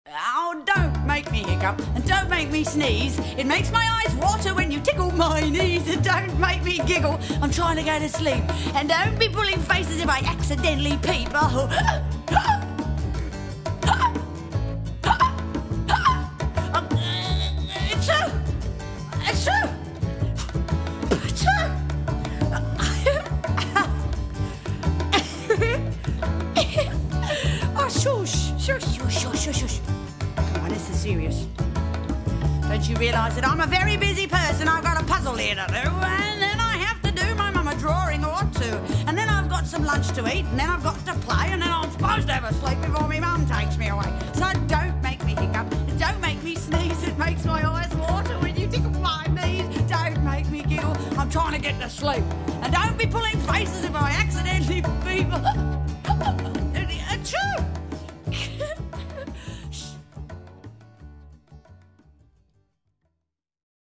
Oh, don't make me hiccup and don't make me sneeze. It makes my eyes water when you tickle my knees. And don't make me giggle, I'm trying to go to sleep. And don't be pulling faces if I accidentally peep. Oh. It's true. It's true. It's true. Oh, shush. Shush, shush, shush, shush, shush. Come on, this is serious. Don't you realise that I'm a very busy person? I've got a puzzle here to do, and then I have to do my mama drawing or two, and then I've got some lunch to eat, and then I've got to play, and then I'm supposed to have a sleep before my mum takes me away. So don't make me hiccup, and don't make me sneeze. It makes my eyes water when you tickle my knees. Don't make me giggle, I'm trying to get to sleep. And don't be pulling faces if I accidentally peep.